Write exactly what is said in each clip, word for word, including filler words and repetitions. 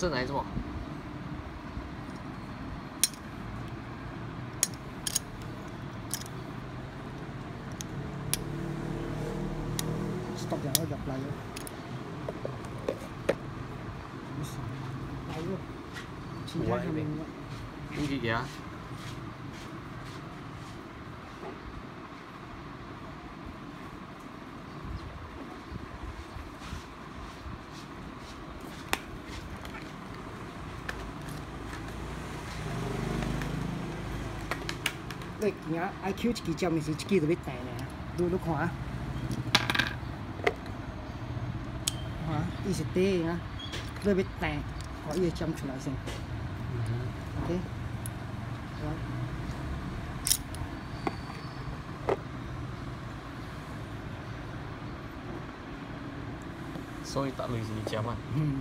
正还是什么？ stop อย่างก็จับไหลไหลลูกชิ้นใหญ่ทำยังไง Kinki kìa. Đây nhá, i kiu chỉ cho mình chỉ chỉ được biết này nè,ดูลูกหัวหัวอีสเต้นะด้วยbiết này có yêu chăm chút lại xem, ok, rồi. Sorry tak boleh sini jam kan. Hmm.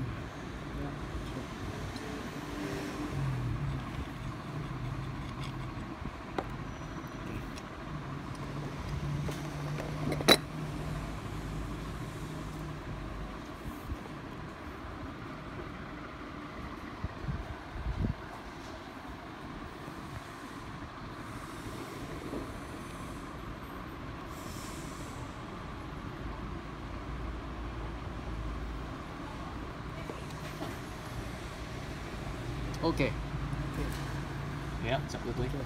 Ok. Dạ, chậm cho tôi.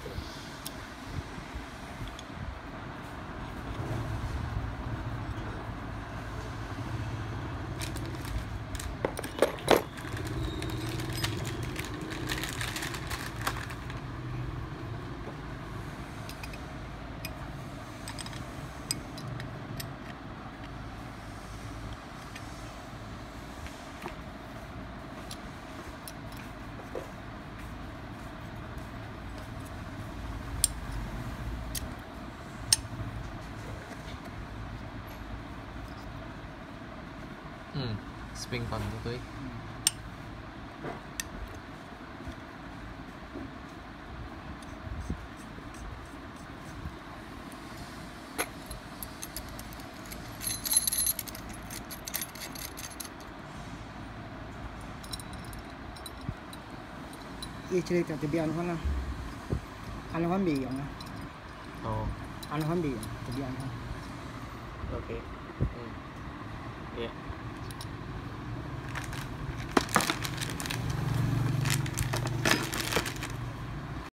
Ừ, spin còn cho tôi. Iya cerita tapi anu kan lah, anu kan biang lah, Oh, anu kan biang, tapi anu. ok. Ừ. Yeah.